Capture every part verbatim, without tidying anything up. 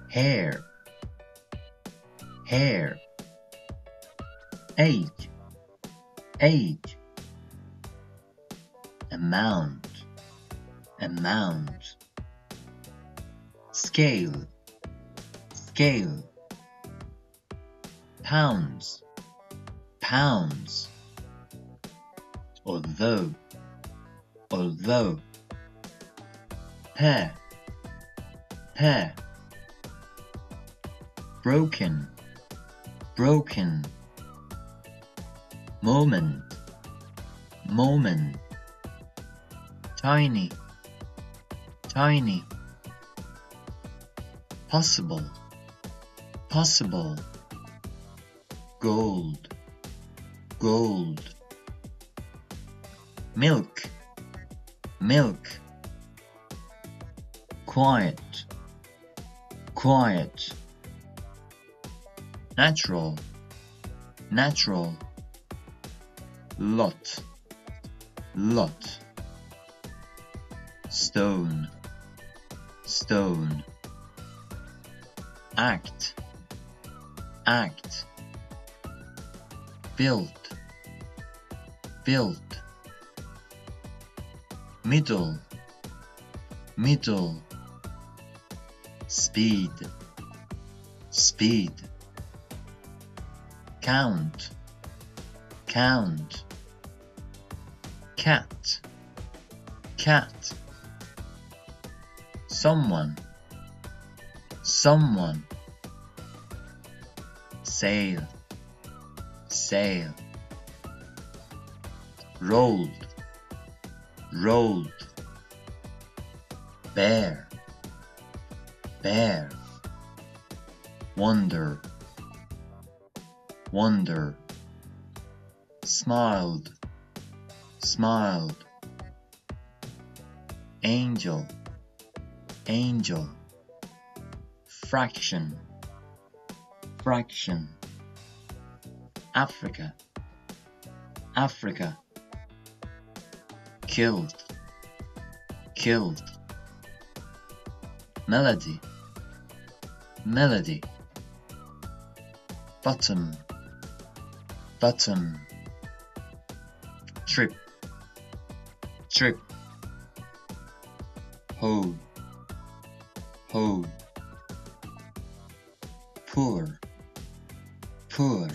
hair, hair. Age, age. Amount, amount. Scale, scale. Pounds, pounds. Although, although. Pair, pair. Broken, broken. Moment, moment. Tiny, tiny. Possible, possible. Gold, gold. Milk, milk. Quiet, quiet. Natural, natural. Lot, lot. Stone, stone. Act, act. Built, built. Middle, middle. Speed, speed. Count, count. Cat, cat. Someone, someone. Sail, sail. Rolled, rolled. Bear, bear. Wonder, wonder. Smiled, smiled. Angel, angel. Fraction, fraction. Africa, Africa. Killed, killed. Melody, melody. Bottom, bottom. Trip, trip. Hoe, hoe. Poor, poor.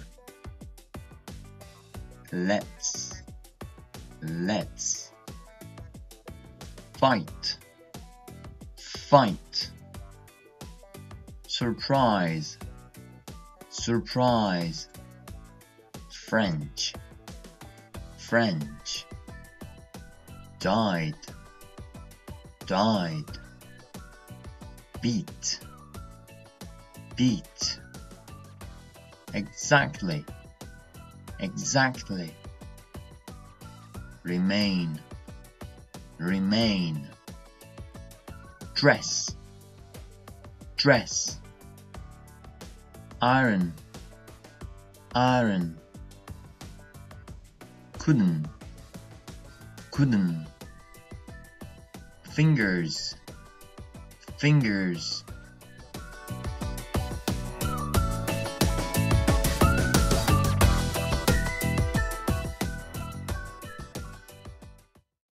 Let's, let's. Fight, fight. Surprise, surprise. French, French. Died, died. Beat, beat. Exactly, exactly. Remain, remain. Dress, dress. Iron, iron. Couldn't, couldn't. Fingers, fingers.